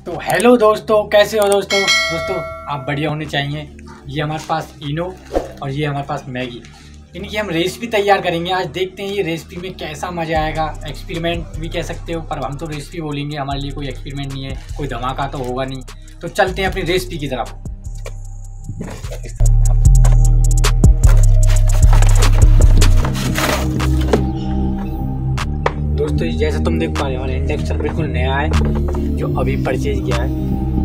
तो हेलो दोस्तों, कैसे हो दोस्तों। आप बढ़िया होने चाहिए। ये हमारे पास इनो और ये हमारे पास मैगी, इनकी हम रेसिपी तैयार करेंगे। आज देखते हैं ये रेसिपी में कैसा मज़ा आएगा। एक्सपेरिमेंट भी कह सकते हो, पर हम तो रेसिपी बोलेंगे, हमारे लिए कोई एक्सपेरिमेंट नहीं है, कोई धमाका तो होगा नहीं। तो चलते हैं अपनी रेसिपी की तरफ। दोस्तों जैसे तुम देख पा रहे हो, हमारा इंडक्शन बिल्कुल नया है, जो अभी परचेज किया है।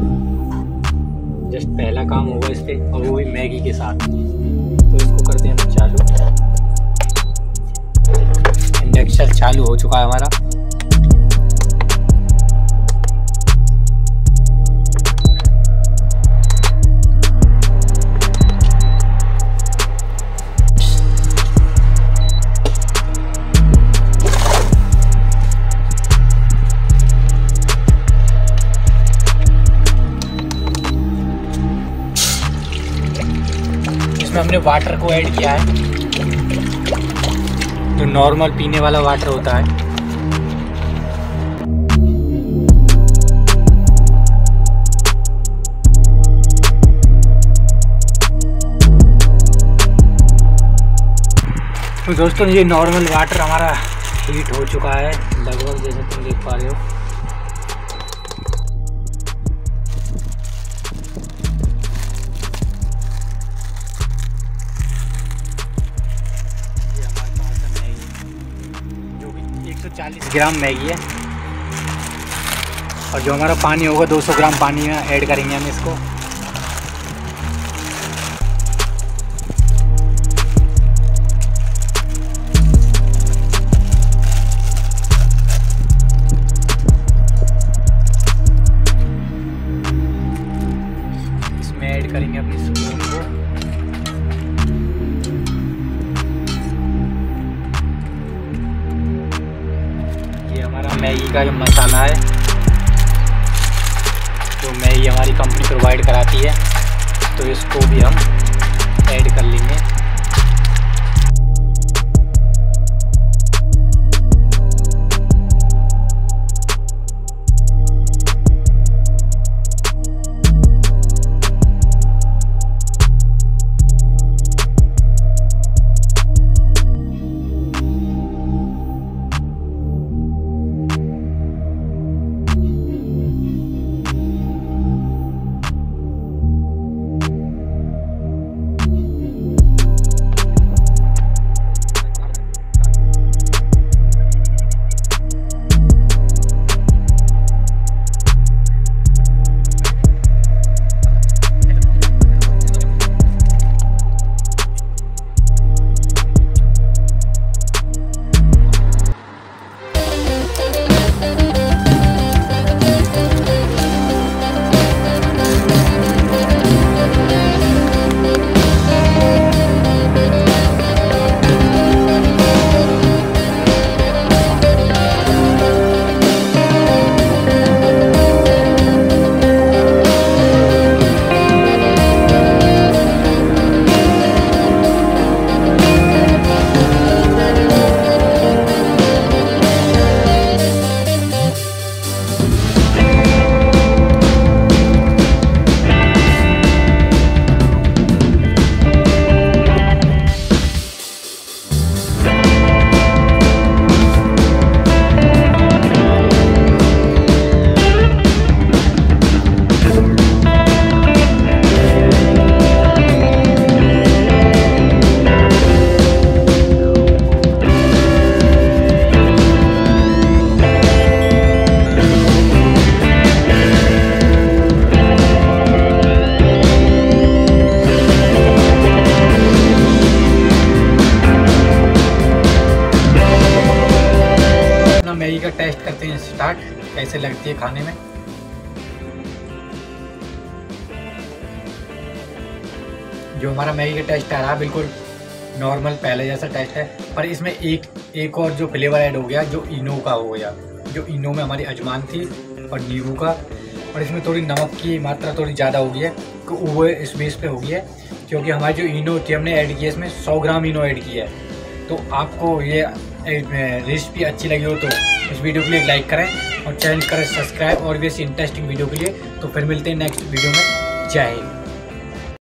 जस्ट पहला काम होगा इस पे, और वो भी मैगी के साथ। तो इसको करते हैं हम चालू। इंडक्शन चालू हो चुका है हमारा। इसमें हमने वाटर को ऐड किया है, जो नॉर्मल पीने वाला वाटर होता है। तो दोस्तों ये नॉर्मल वाटर हमारा हीट हो चुका है लगभग, जैसे तुम देख पा रहे हो। ये हमारे पास है मैगी, जो कि 140 ग्राम मैगी है। और जो हमारा पानी होगा 200 ग्राम पानी में ऐड करेंगे हम इसको। ऐड करेंगे अपनी स्पून को। ये हमारा मैगी का जो मसाला है, जो मैगी हमारी कंपनी प्रोवाइड कराती है, तो इसको भी हम ऐड कर लेंगे। मैगी का टेस्ट करते हैं स्टार्ट, कैसे लगती है खाने में। जो हमारा मैगी का टेस्ट आ रहा है बिल्कुल नॉर्मल पहले जैसा टेस्ट है, पर इसमें एक और जो फ्लेवर ऐड हो गया, जो इनो का हो गया। जो इनो में हमारी अजवाइन थी और नींबू का, और इसमें थोड़ी नमक की मात्रा थोड़ी ज़्यादा हो गई है, तो वो इस बेस पे हो गई है, क्योंकि हमारी जो इनो थी हमने ऐड की है, इसमें 100 ग्राम इनो ऐड की है। तो आपको ये रेसिपी अच्छी लगी हो तो इस वीडियो के लिए लाइक करें और चैनल करें सब्सक्राइब और भी ऐसी इंटरेस्टिंग वीडियो के लिए। तो फिर मिलते हैं नेक्स्ट वीडियो में। जय हिंद।